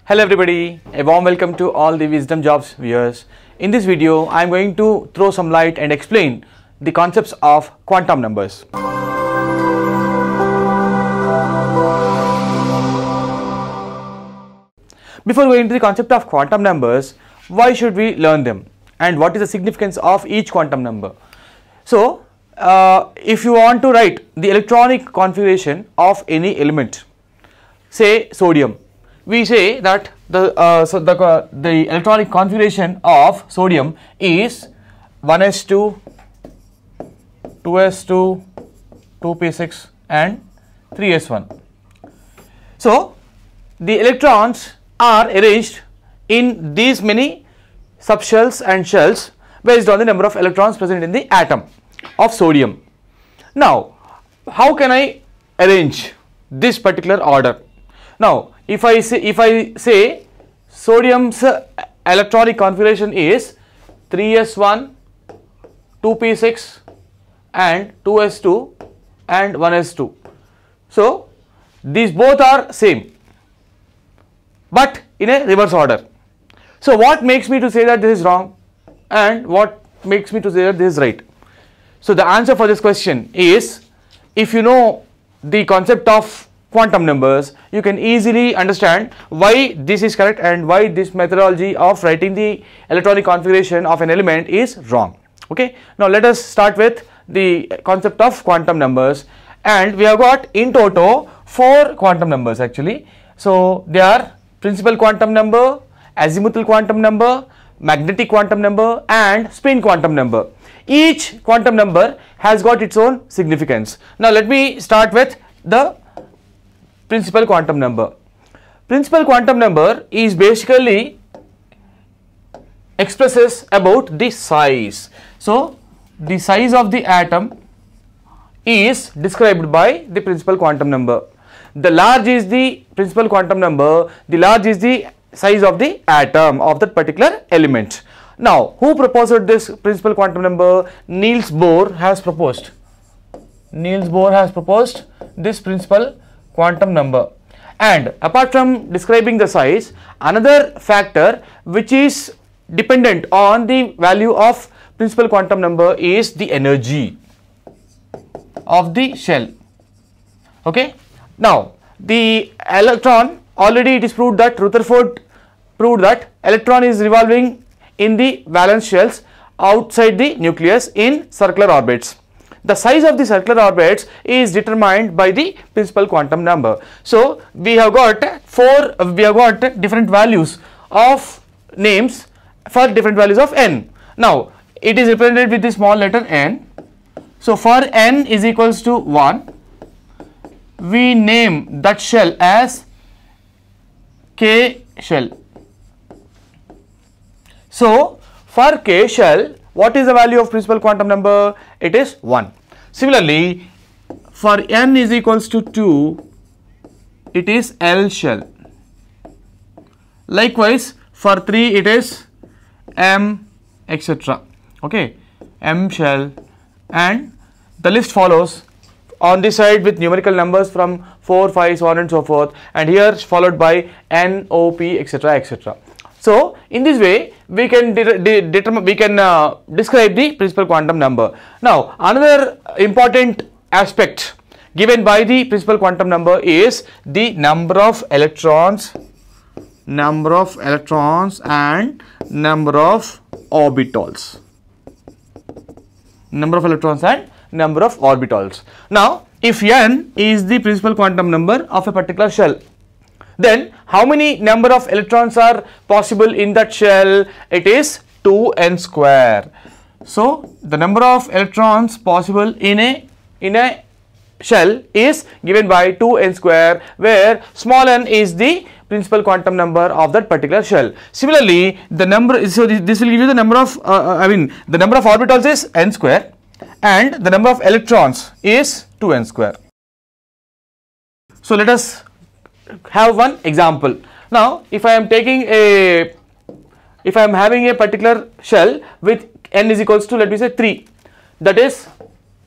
Hello everybody, a warm welcome to all the Wisdom Jobs viewers. In this video, I am going to throw some light and explain the concepts of quantum numbers. Before going into the concept of quantum numbers, why should we learn them and what is the significance of each quantum number? So, if you want to write the electronic configuration of any element, say sodium, we say that the electronic configuration of sodium is 1s2, 2s2, 2p6 and 3s1. So, the electrons are arranged in these many subshells and shells based on the number of electrons present in the atom of sodium. Now, how can I arrange this particular order? Now, if I say sodium's electronic configuration is 3s1, 2p6 and 2s2 and 1s2. So, these both are same but in a reverse order. So, what makes me to say that this is wrong and what makes me to say that this is right? So, the answer for this question is, if you know the concept of quantum numbers, you can easily understand why this is correct and why this methodology of writing the electronic configuration of an element is wrong. Okay. Now, let us start with the concept of quantum numbers, and we have got in toto 4 quantum numbers actually. So, they are principal quantum number, azimuthal quantum number, magnetic quantum number and spin quantum number. Each quantum number has got its own significance. Now, let me start with the principal quantum number. Principal quantum number is basically expresses about the size. So, the size of the atom is described by the principal quantum number. The large is the principal quantum number, the large is the size of the atom of that particular element. Now, who proposed this principal quantum number? Niels Bohr has proposed. Niels Bohr has proposed this principal quantum number. And apart from describing the size, another factor which is dependent on the value of principal quantum number is the energy of the shell. Okay. Now, the electron, already it is proved that Rutherford proved that electron is revolving in the valence shells outside the nucleus in circular orbits. The size of the circular orbits is determined by the principal quantum number. So, we have got different values of names for different values of n. Now, it is represented with the small letter n. So, for n is equals to 1, we name that shell as K shell. So, for K shell, what is the value of principal quantum number? It is 1. Similarly, for n is equals to 2, it is L shell. Likewise, for 3 it is M, etc. Okay, M shell, and the list follows on this side with numerical numbers from 4, 5, so on and so forth, and here followed by N, O, P, etc., etc. So, in this way, we can describe the principal quantum number. Now, another important aspect given by the principal quantum number is the number of electrons and number of orbitals. Number of electrons and number of orbitals. Now, if n is the principal quantum number of a particular shell, then how many number of electrons are possible in that shell? It is 2n square. So, the number of electrons possible in a shell is given by 2n square, where small n is the principal quantum number of that particular shell. Similarly, the number, so this will give you the number of the number of orbitals is n square and the number of electrons is 2n square. So, let us have one example. Now, if I am having a particular shell with n is equals to, let me say 3, that is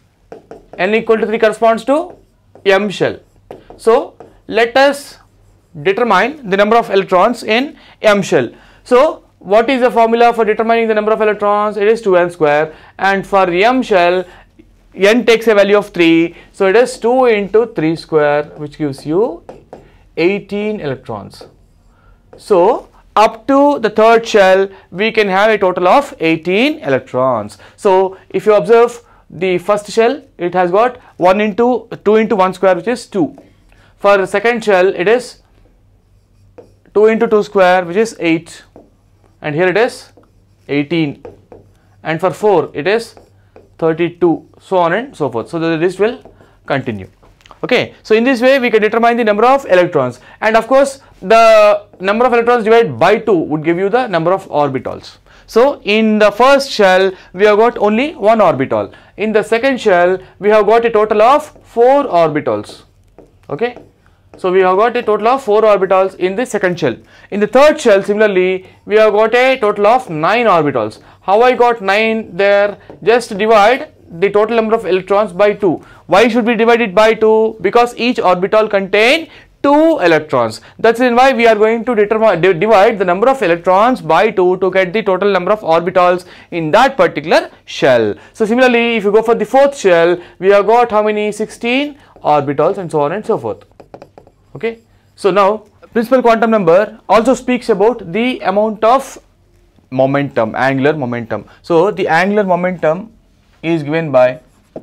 n equal to 3 corresponds to M shell. So, let us determine the number of electrons in M shell. So what is the formula for determining the number of electrons? It is 2n square, and for M shell n takes a value of 3, so it is 2 into 3 square, which gives you 18 electrons. So up to the third shell we can have a total of 18 electrons. So if you observe the first shell, it has got 2 into 1 square, which is 2. For the second shell it is 2 into 2 square, which is 8, and here it is 18, and for 4 it is 32, so on and so forth. So the list will continue. Okay, so in this way we can determine the number of electrons, and of course the number of electrons divided by 2 would give you the number of orbitals. So in the first shell we have got only one orbital. In the second shell we have got a total of 4 orbitals. Okay, so we have got a total of 4 orbitals in the second shell. In the third shell similarly we have got a total of 9 orbitals. How I got 9 there? Just divide the total number of electrons by 2. Why should we divide it by 2? Because each orbital contain 2 electrons. That's why we are going to divide the number of electrons by 2 to get the total number of orbitals in that particular shell. So similarly, if you go for the fourth shell, we have got how many? 16 orbitals, and so on and so forth. Okay. So now principal quantum number also speaks about the amount of momentum, angular momentum. So the angular momentum is given by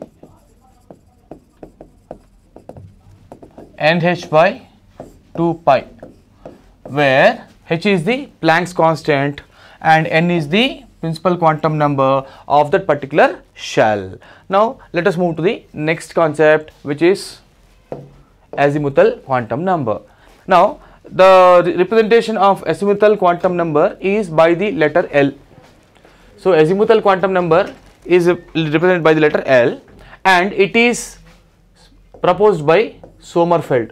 nh by 2 pi, where h is the Planck's constant and n is the principal quantum number of that particular shell. Now let us move to the next concept, which is azimuthal quantum number. Now the representation of azimuthal quantum number is by the letter L. So azimuthal quantum number is represented by the letter L, and it is proposed by Sommerfeld.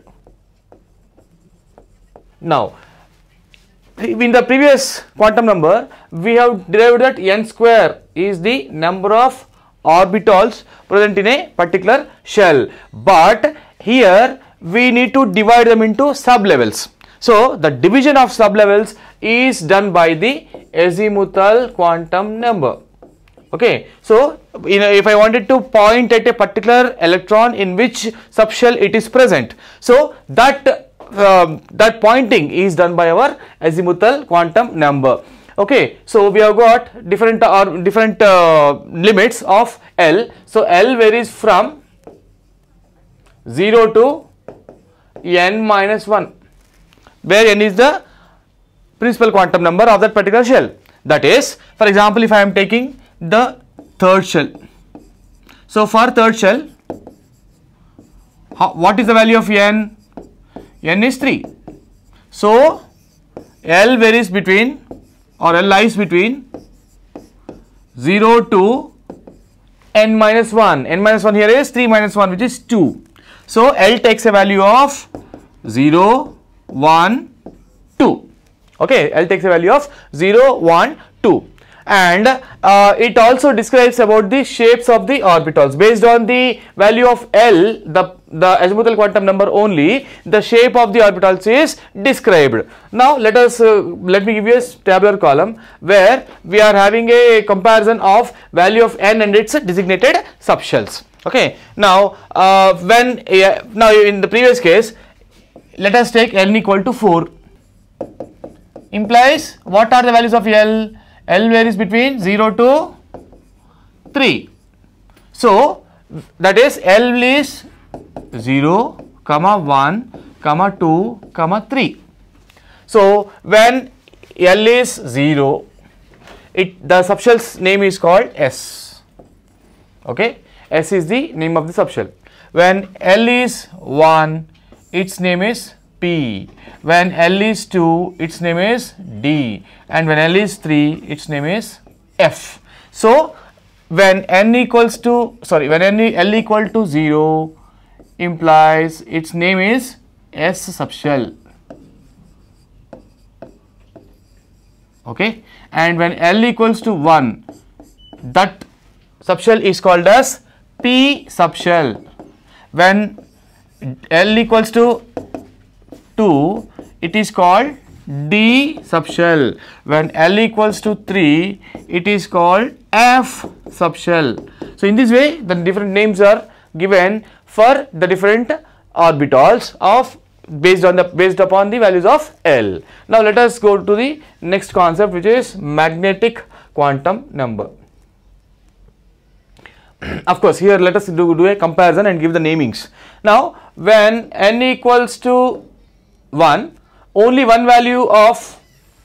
Now in the previous quantum number we have derived that n square is the number of orbitals present in a particular shell, but here we need to divide them into sub levels. So the division of sub levels is done by the azimuthal quantum number. Okay, so if I wanted to point at a particular electron in which subshell it is present, so that pointing is done by our azimuthal quantum number. Okay, so we have got different limits of L. So L varies from 0 to n minus 1, where n is the principal quantum number of that particular shell. That is, for example, if I am taking the third shell, so for third shell, what is the value of n? N is 3. So L varies between, or L lies between 0 to n minus 1. N minus 1 here is 3 minus 1, which is 2. So L takes a value of 0, 1, 2. Okay, L takes a value of 0, 1, 2. And it also describes about the shapes of the orbitals. Based on the value of L, the azimuthal quantum number only, the shape of the orbitals is described. Now let me give you a tabular column where we are having a comparison of value of n and its designated subshells. Okay. Now now in the previous case, let us take n equal to 4. Implies what are the values of L? L varies between 0 to 3. So that is L is 0, 1, 2, 3. So when L is 0, the subshell's name is called S. Okay, S is the name of the subshell. When L is 1, its name is P. When L is 2, its name is D, and when L is 3, its name is F. So when L equal to 0, implies its name is S subshell. Okay, and when L equals to 1, that subshell is called as P subshell. When L equals to 2, it is called D subshell. When L equals to 3, it is called F subshell. So in this way, the different names are given for the different orbitals of based upon the values of L. Now let us go to the next concept, which is magnetic quantum number. Of course, here let us do a comparison and give the namings. Now when n equals to 1, only one value of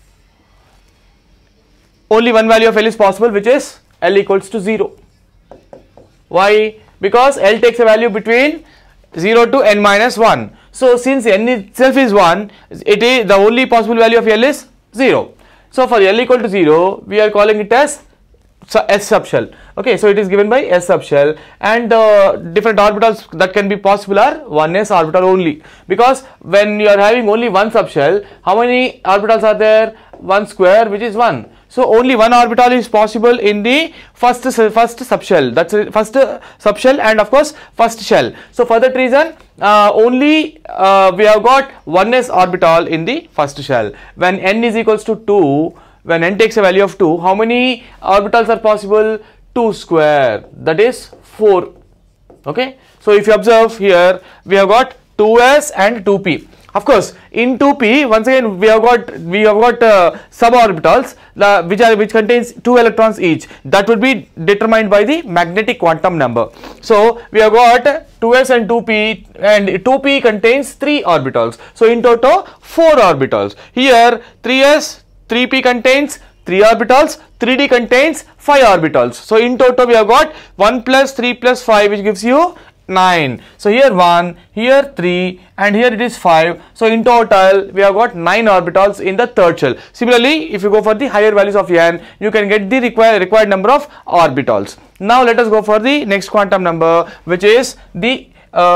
L is possible, which is L equals to 0. Why? Because L takes a value between 0 to n minus 1. So since n itself is 1, it is the only possible value of L is 0. So for L equal to 0, we are calling it as S subshell. Okay, so it is given by S subshell, and the different orbitals that can be possible are 1s orbital only, because when you are having only one subshell, how many orbitals are there? 1 square, which is 1. So only one orbital is possible in the first subshell, that's first subshell, and of course first shell. So for that reason, only we have got 1s orbital in the first shell. When n is equals to 2, when n takes a value of 2, how many orbitals are possible? 2 square, that is 4. Okay, so if you observe here, we have got 2s and 2p. Of course, in 2p, once again we have got suborbitals which contains 2 electrons each. That would be determined by the magnetic quantum number. So we have got 2s and 2p, and 2p contains 3 orbitals. So in total 4 orbitals. Here 3s, 3p contains 3 orbitals, 3d contains 5 orbitals. So in total we have got 1 plus 3 plus 5, which gives you 9. So here 1, here 3, and here it is 5. So in total we have got 9 orbitals in the third shell. Similarly, if you go for the higher values of n, you can get the required number of orbitals. Now let us go for the next quantum number, which is the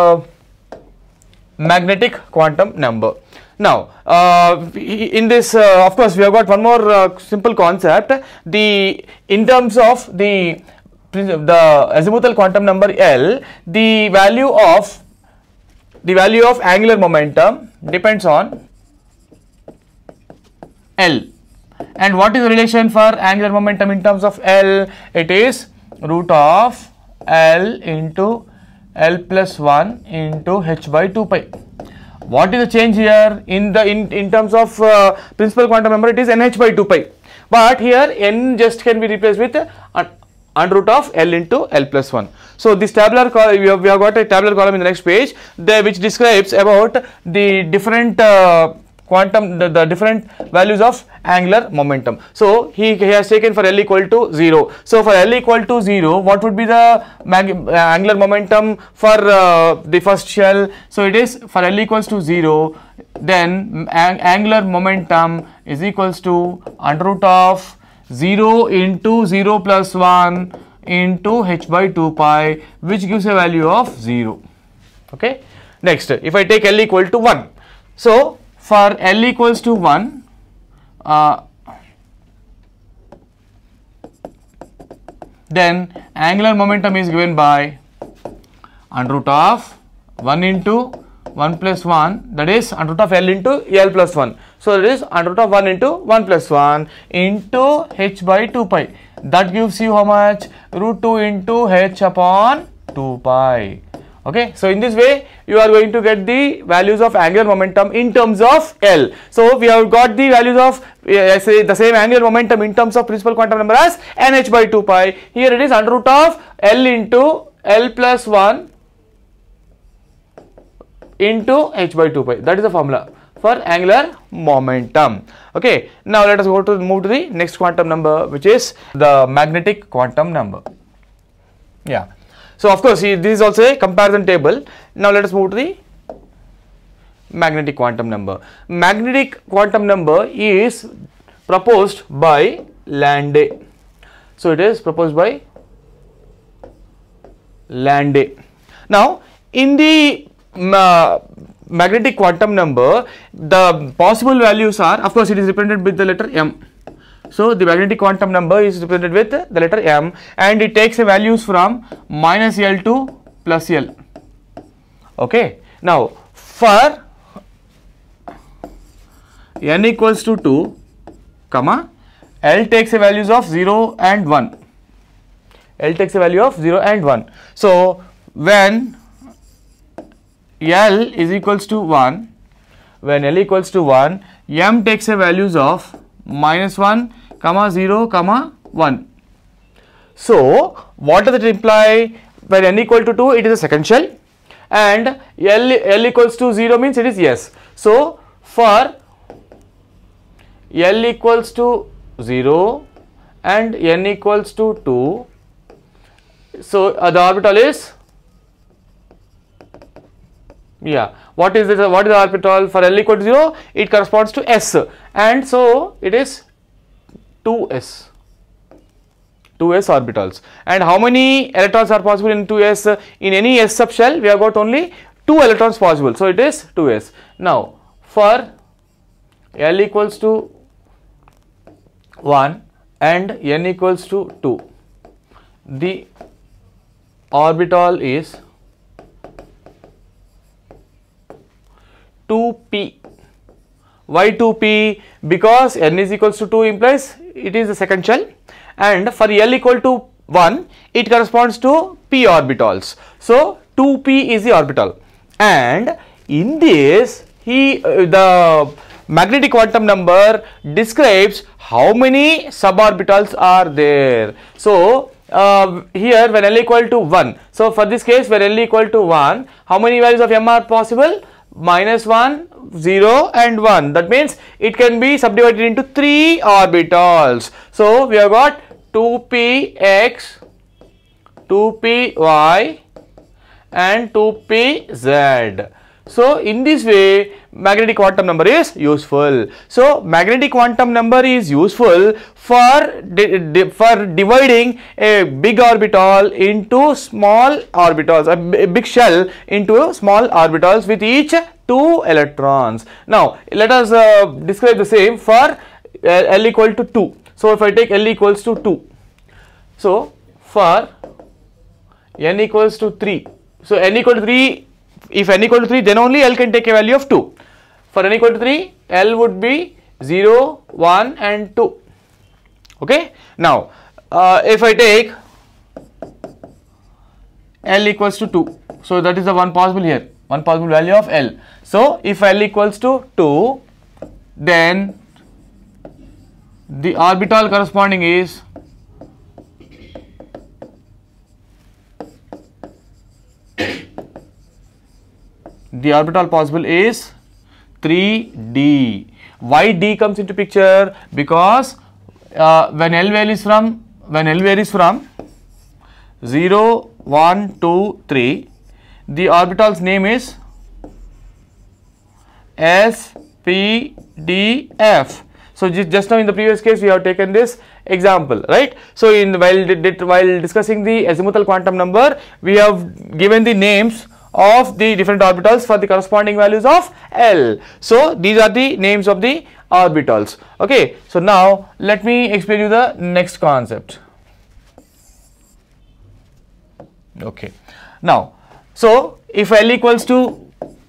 magnetic quantum number. Now in this of course we have got one more simple concept. In terms of the azimuthal quantum number L, the value of angular momentum depends on L. And what is the relation for angular momentum in terms of L? It is root of L into L plus 1 into h by 2 pi. What is the change here? In terms of principal quantum number, it is nh by 2 pi. But here n just can be replaced with under root of L into L plus 1. So this tabular column, we have got a tabular column in the next page there, which describes about the different the different values of angular momentum. So he has taken for L equal to 0. So for L equal to 0, what would be the angular momentum for the first shell? So it is for L equals to 0, then angular momentum is equals to under root of 0 into 0 plus 1 into h by 2 pi, which gives a value of 0. Okay. Next, if I take L equal to 1, so for L equals to 1, then angular momentum is given by under root of 1 into 1 plus 1, that is under root of L into L plus 1. So it is under root of 1 into 1 plus 1 into h by 2 pi. That gives you how much? Root 2 into h upon 2 pi. Okay, so in this way you are going to get the values of angular momentum in terms of L. So we have got the values of say the same angular momentum in terms of principal quantum number as nh by 2 pi. Here it is under root of L into L plus 1 into h by 2 pi. That is the formula for angular momentum. Okay, now let us move to the next quantum number, which is the magnetic quantum number. Yeah. So of course this is also a comparison table. Now let us move to the magnetic quantum number. Magnetic quantum number is proposed by Landé. So it is proposed by Landé. Now in the magnetic quantum number, the possible values are, of course it is represented with the letter m. So the magnetic quantum number is represented with the letter m, and it takes the values from minus L to plus L. Okay. Now for n equals to 2, comma, L takes a values of 0 and 1. L takes a value of 0 and 1. So, when L is equals to 1, when L equals to 1, M takes a values of -1, comma 0, comma 1. So, what does it imply? When n equal to 2, it is a second shell, and L equals to 0 means it is yes. So, for L equals to 0 and n equals to 2, so the orbital is, what is this? What is the orbital for L equal to 0? It corresponds to S, and so it is 2s. 2s orbitals. And how many electrons are possible in 2s? In any s subshell, we have got only 2 electrons possible. So it is 2s. Now, for L equals to 1 and n equals to 2, the orbital is 2p. Why 2p? Because n is equals to 2 implies it is the second shell, and for L equal to 1, it corresponds to p orbitals. So 2p is the orbital, and in this the magnetic quantum number describes how many suborbitals are there. So here when L equal to 1, so for this case when L equal to 1, how many values of M are possible? -1, 0 and 1. That means it can be subdivided into 3 orbitals. So we have got 2px, 2py and 2pz. So in this way magnetic quantum number is useful. So magnetic quantum number is useful for dividing a big orbital into small orbitals, a big shell into small orbitals with each 2 electrons. Now let us describe the same for L equal to 2. So if I take L equals to 2, so for n equals to 3, so n equal to 3, if n equal to 3, then only L can take a value of 2. For n equal to 3, L would be 0, 1 and 2. Okay. Now, if I take L equals to 2, so that is the one possible here, one possible value of L. So, if L equals to 2, then the orbital corresponding is the orbital possible is 3d. Why d comes into picture? Because when L varies from 0, 1, 2, 3, the orbital's name is S, P, D, F. So just now in the previous case we have taken this example, right? So while discussing the azimuthal quantum number, we have given the names of the different orbitals for the corresponding values of L. So these are the names of the orbitals. Okay. So now let me explain you the next concept. Okay. Now, so if L equals to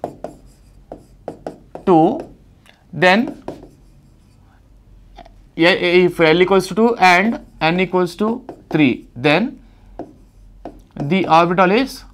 2, then if L equals to 2 and n equals to 3, then the orbital is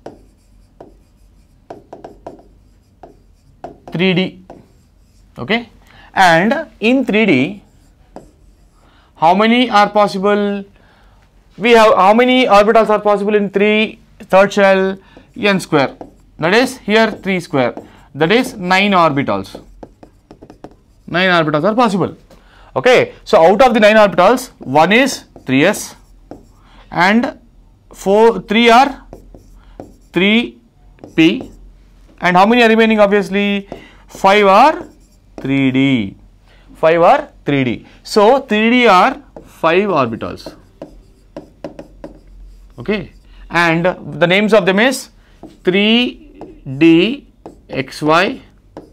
3d. Okay. And in 3d, how many are possible? We have how many orbitals are possible in third shell? N square, that is here 3 square, that is 9 orbitals. 9 orbitals are possible. Okay. So out of the 9 orbitals, 1 is 3s and 3 are 3p, and how many are remaining? Obviously 5 are 3d. 5 are 3d. So 3d are 5 orbitals. Okay. And the names of them is 3d xy,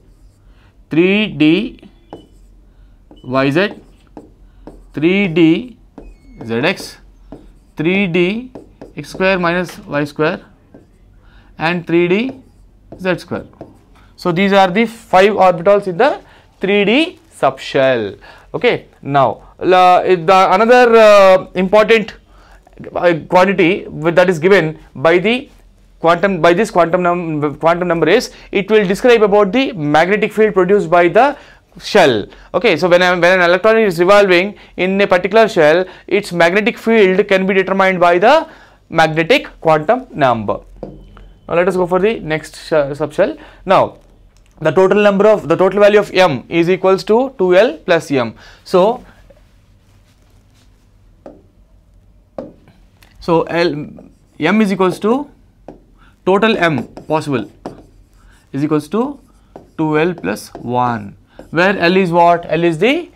3d yz, 3d zx, 3d x square minus y square and 3d z square. So these are the 5 orbitals in the 3d subshell. Okay. Now the another important quantity that is given by the quantum number is, it will describe about the magnetic field produced by the shell. Okay, so when an electron is revolving in a particular shell, its magnetic field can be determined by the magnetic quantum number. Now let us go for the next subshell. Now the total value of m is equals to 2l plus m. So m is equals to total m possible is equals to 2l plus 1, where L is what? L is the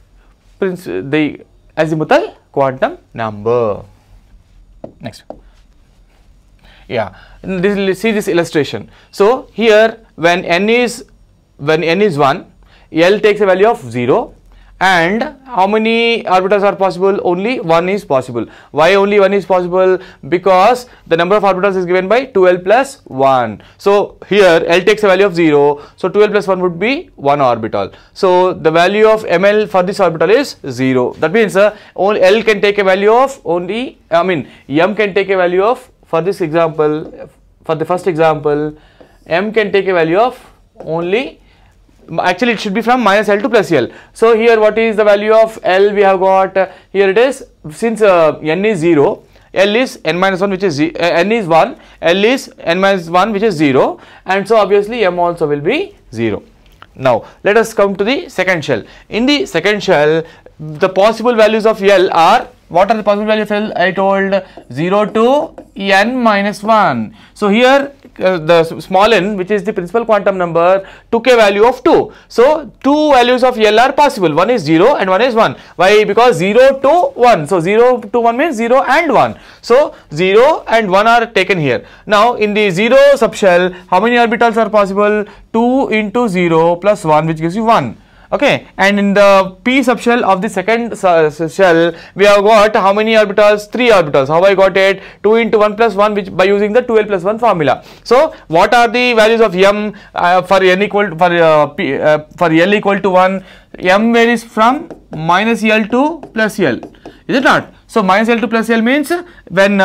azimuthal quantum number. Next. Yeah, see this illustration. So here when n is 1, L takes a value of 0, and how many orbitals are possible? Only 1 is possible. Why only 1 is possible? Because the number of orbitals is given by 2l plus 1. So here L takes a value of 0, so 2l plus 1 would be 1 orbital. So the value of ml for this orbital is 0. That means only L can take a value of only, m can take a value of, for this example, for the first example, m can take a value of only, actually it should be from minus L to plus L. So here what is the value of L we have got? Here it is, since n is 0, L is n minus 1, which is n is 1, L is n minus 1, which is 0, and so obviously m also will be 0. Now let us come to the second shell. In the second shell, the possible values of L are, what are the possible values of L? I told 0 to n minus 1. So here the small n, which is the principal quantum number, took a value of 2. So two values of L are possible. One is 0 and one is 1. Why? Because 0 to 1. So 0 to 1 means 0 and 1. So 0 and 1 are taken here. Now in the 0 subshell, how many orbitals are possible? 2 into 0 plus 1, which gives you 1. Okay, and in the p subshell of the second shell, we have got how many orbitals? 3 orbitals. How I got it? 2 into 1 plus 1, which by using the 2l plus 1 formula. So what are the values of m for n equal to, for L equal to 1? M varies from minus L to plus L, is it not? So minus L to plus L means when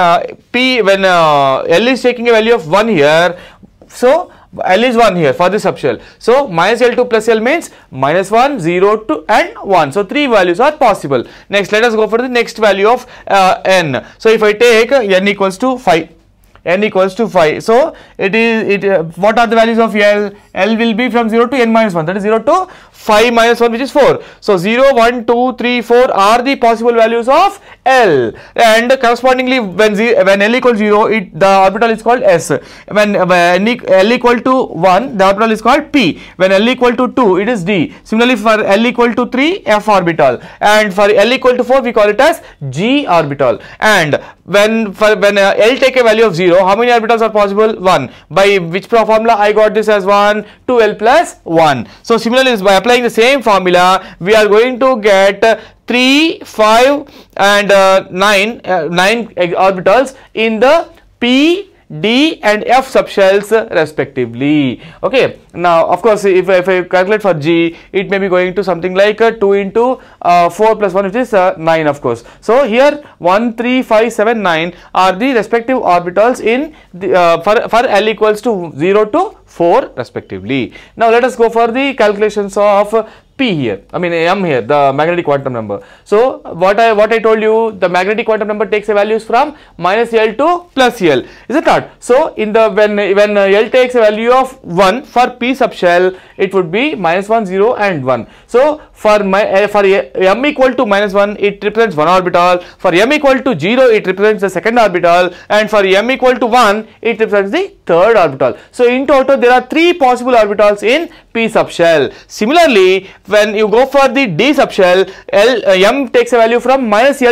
L is taking a value of 1 here, so L is 1 here for this subshell. So minus L to plus L means minus 1, 0 to and 1. So 3 values are possible. Next, let us go for the next value of n. So if I take n equals to 5. N equals to 5. So what are the values of L? L will be from 0 to n minus 1. That is 0 to 5 minus 1, which is 4. So 0, 1, 2, 3, 4 are the possible values of L, and correspondingly when L equals 0, the orbital is called S. When L equal to 1, the orbital is called P. When L equal to 2, it is D. Similarly for L equal to 3, F orbital, and for L equal to 4, we call it as G orbital. And when L take a value of 0, how many orbitals are possible? 1. By which formula I got this as 1? 2l plus 1. So similarly, by applying the same formula, we are going to get 3, 5 and 9 orbitals in the P, D and F subshells respectively. Okay. Now of course if I calculate for G, it may be going to something like 2 into 4 plus 1, which is 9 of course. So here 1, 3, 5, 7, 9 are the respective orbitals in the, for L equals to 0 to 4 respectively. Now let us go for the calculations of P here, M here, the magnetic quantum number. So what I told you, the magnetic quantum number takes a values from minus L to plus L, is it not? So in the when L takes a value of 1 for P subshell, it would be minus 1, 0 and 1. So for m equal to minus 1, it represents 1 orbital. For m equal to 0, it represents the second orbital, and for m equal to 1, it represents the third orbital. So in total, there are 3 possible orbitals in P subshell. Similarly, when you go for the D subshell, m takes a value from minus L to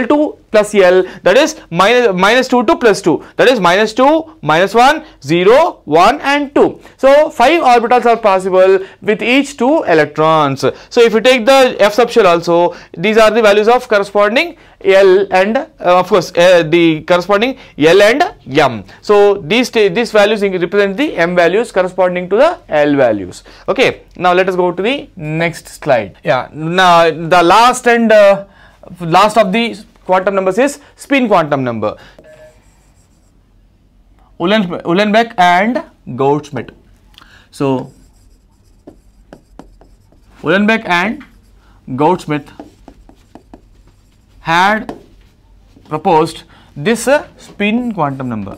plus L, that is minus 2 to plus 2, that is minus 2, minus 1, 0, 1 and 2. So 5 orbitals are possible with each 2 electrons. So if you take the F subshell also, these are the values of corresponding L and of course the corresponding L and M. So these values represent the M values corresponding to the L values. Okay, now let us go to the next slide. Yeah, now the last of the quantum numbers is spin quantum number. Uhlenbeck and Goudsmit. So Uhlenbeck and Goudsmit had proposed this spin quantum number.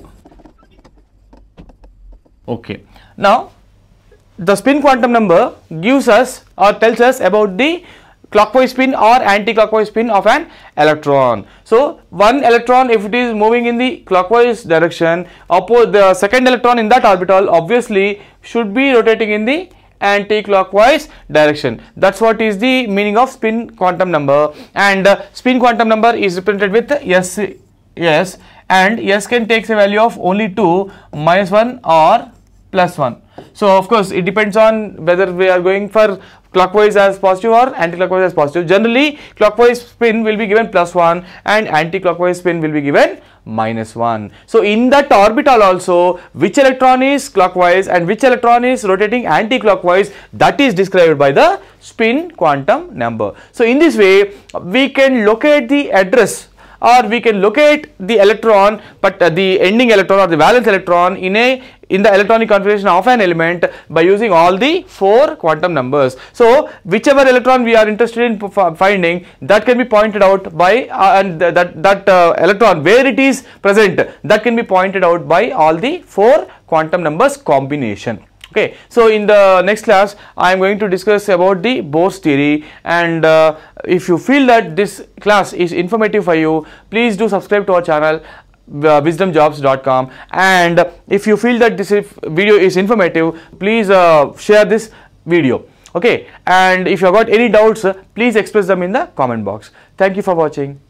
Okay, now the spin quantum number gives us or tells us about the clockwise spin or anti-clockwise spin of an electron. So one electron, if it is moving in the clockwise direction, the second electron in that orbital obviously should be rotating in the anti-clockwise direction. That's what is the meaning of spin quantum number, and spin quantum number is represented with S, and S can take a value of only 2, minus 1 or plus 1. So of course it depends on whether we are going for clockwise as positive or anti-clockwise as positive. Generally clockwise spin will be given plus 1 and anti-clockwise spin will be given minus 1. So in that orbital also, which electron is clockwise and which electron is rotating anti-clockwise, that is described by the spin quantum number. So in this way we can locate the address, or we can locate the electron, but the ending electron or the valence electron in the electronic configuration of an element by using all the 4 quantum numbers. So whichever electron we are interested in finding, that can be pointed out by and that electron where it is present, that can be pointed out by all the 4 quantum numbers combination. Okay, so in the next class I am going to discuss about the Bohr's theory, and if you feel that this class is informative for you, please do subscribe to our channel wisdomjobs.com, and if you feel that this video is informative, please share this video. Okay, and if you have got any doubts, please express them in the comment box. Thank you for watching.